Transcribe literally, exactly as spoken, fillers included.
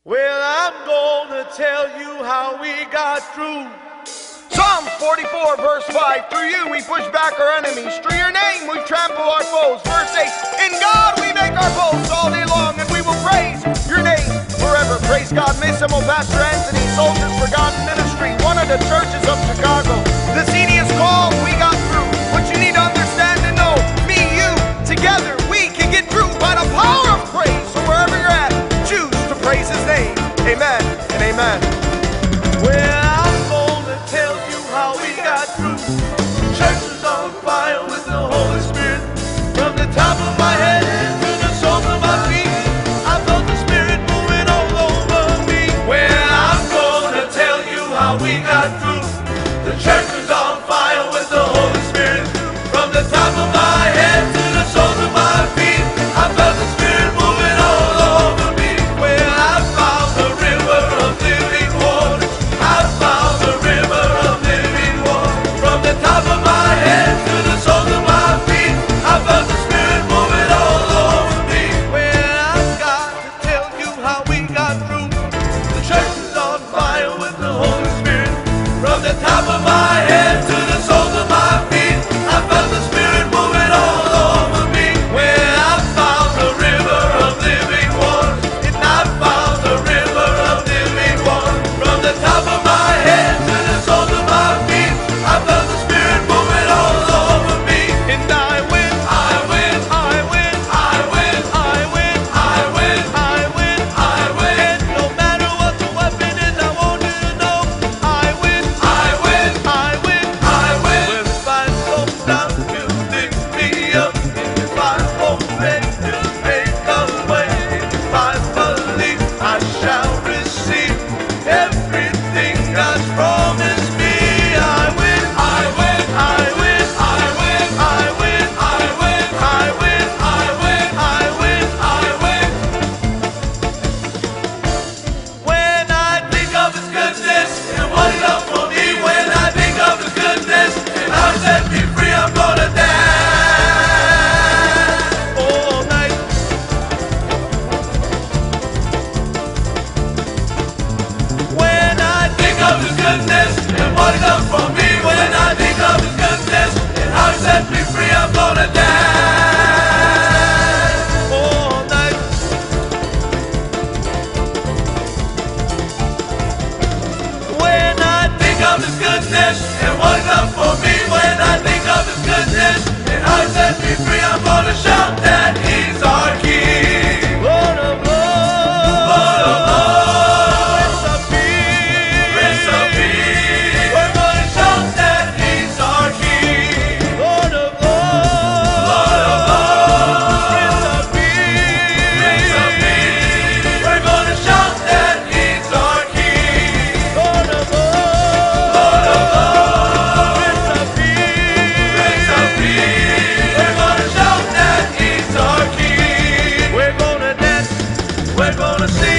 Well, I'm gonna tell you how we got through. Psalms forty-four, verse five. Through you we push back our enemies. Through your name we trample our foes. Verse eight. In God we make our boast all day long, and we will praise your name forever. Praise God. Massimo, Pastor Anthony, Soldiers for God Ministry, one of the churches of Chicago. The C D is called We Got Through. What you need to understand and know, me, you, together we can get through by the power of praise. So wherever you're at, choose to praise his name. Amen and amen. Well, I'm gonna tell you how we got through. Church is on fire with the Holy Spirit. From the top of my head to the soles of my feet, I felt the Spirit moving all over me. Well, I'm gonna tell you how we got through. The church is on fire with the Holy Spirit. From the top of my head to the soles of my feet, I felt the Spirit moving all over me. Well, I found the river of living water. I found the river of living water. From the top of my head to the soles of my feet, I felt the Spirit moving all over me. Well, I've got to tell you how we got through. The church is on fire with the Holy Spirit. From the top of my head to the soles of my feet, I felt the Spirit moving all over me. Well, I found the river of living water, and I found the river of living water. From the top of my head to the soles of my feet, I felt the Spirit moving all over me. And I win, I win, I win, I win, I win, I win, I win, I win. And no matter what the weapon is, I want you to know, I win, I win, I win, I win. Well, if I fall down, you lift me up. If I fall back, you make a way. If I believe, I shall receive everything God's promised me. I win, I win, I win, I win, I win, I win, I win, I win, I win, I win. When I think of his goodness and what he done for me, when I think of his goodness and how he set me free, I'm gonna dance all night. When I think of his goodness and what he done for me, when I think of his goodness and how he set me free, I'm gonna dance all night. When I think of his goodness and what he done for me, when I think of his goodness and how he set me free, I'm gonna shout that he's our King. Lord of Lords, Lord of Lords, Prince of Peace, Prince of Peace. We're gonna shout that he's our King. Lord of Lords, Lord of Lords, Prince of Peace, Prince of Peace. We're gonna shout that he's our King. Lord of Lords, Lord of Lords, Prince of Peace, Prince of Peace. We're gonna shout that he's our King. We're gonna dance, we're gonna sing.